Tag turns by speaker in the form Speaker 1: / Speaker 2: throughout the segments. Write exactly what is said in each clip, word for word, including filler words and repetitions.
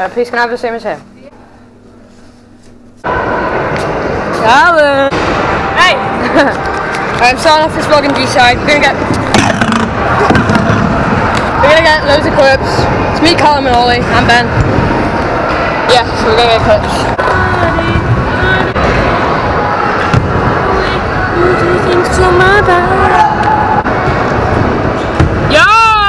Speaker 1: Uh, please can I have the same as him? Callum! Hey! I'm starting off this vlog in G-side. We're gonna get We're gonna get loads of clips. It's me, Callum and Ollie, and Ben. Yeah, so we're gonna get clips. Who do you think's your mother? Yo!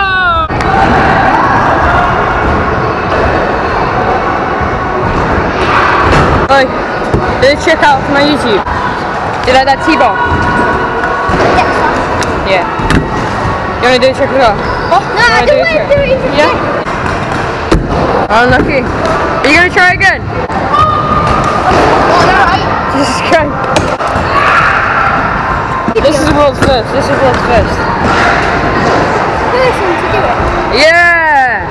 Speaker 1: Oi, did you check out my YouTube? Do you like that T-ball? Yeah. You wanna do a trick as well?
Speaker 2: Oh, no, I don't want to do it even.
Speaker 1: Yeah? Unlucky. Are you gonna try again?
Speaker 2: Alright.
Speaker 1: Jesus Christ. This is the world's first. This is the world's first.
Speaker 2: First one to do it.
Speaker 1: Yeah!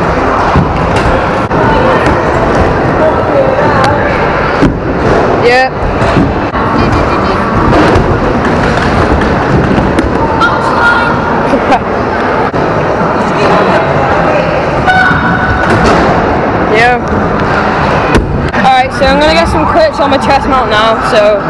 Speaker 1: Yeah. Yeah. Alright, so I'm gonna get some clips on my chest mount now, so.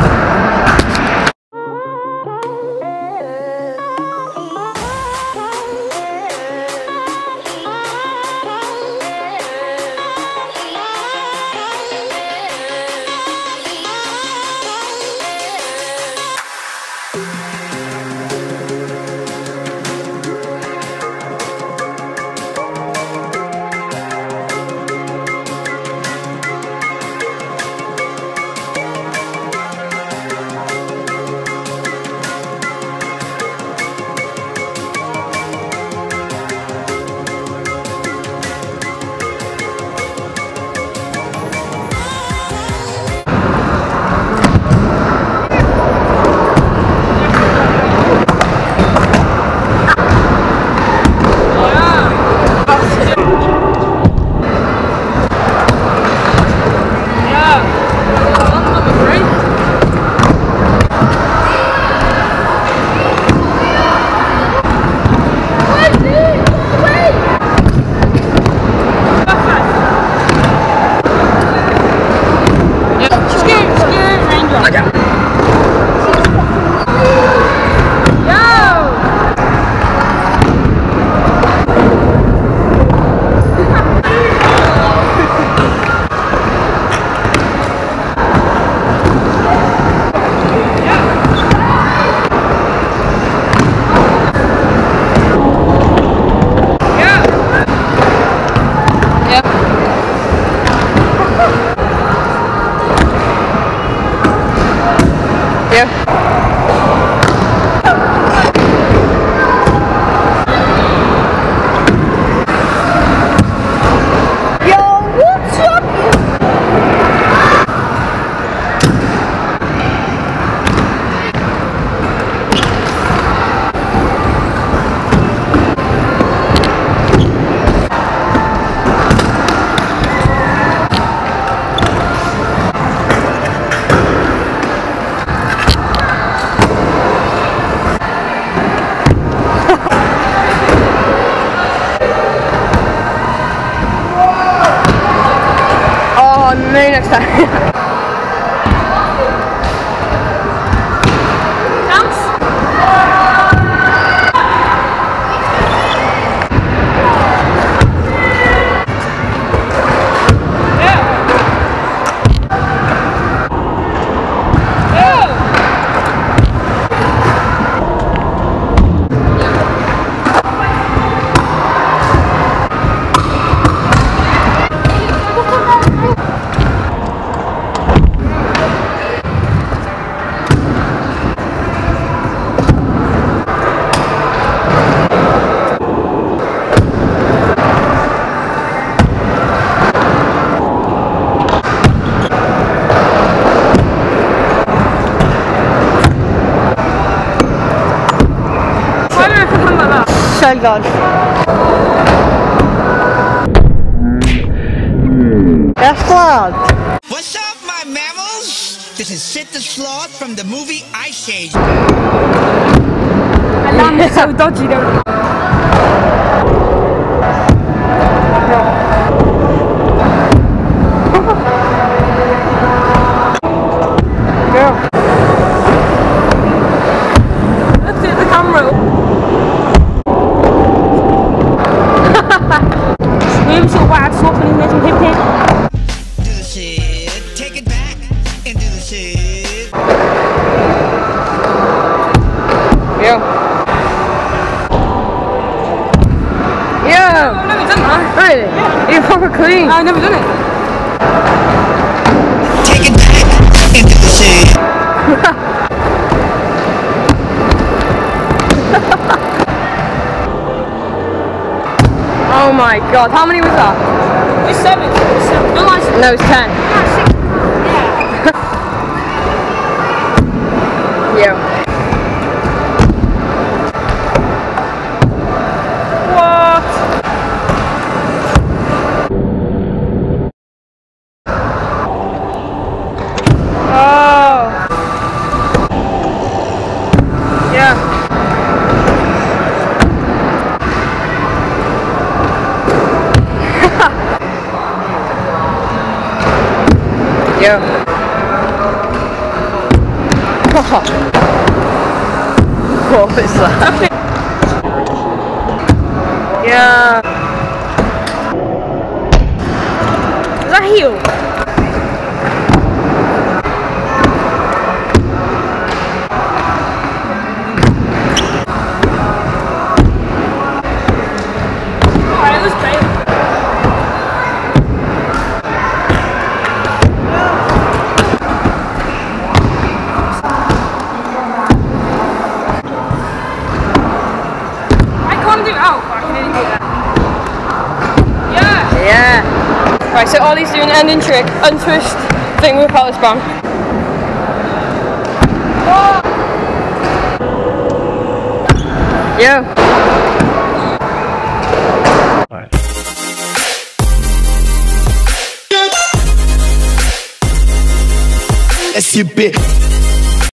Speaker 1: Maybe next time. Självklart. That's klart.
Speaker 3: What's up, my mammals? This is Sid the Sloth from the movie Ice Age.
Speaker 1: Alarm is so dodgy, though. Really? Yeah. You're proper clean.
Speaker 4: I've never done it.
Speaker 3: Take it back into the sea.
Speaker 1: Oh my god, how many was that?
Speaker 4: It's seven. It's seven. No, it's
Speaker 1: No, it's ten.
Speaker 2: Yeah.
Speaker 1: Yeah. Yeah. What is that? Yeah. Is that heel?
Speaker 4: Alright, let's play.
Speaker 1: Yeah. Right, so Ollie's doing an ending trick, untwist thing with a power span. Yeah.
Speaker 3: S U B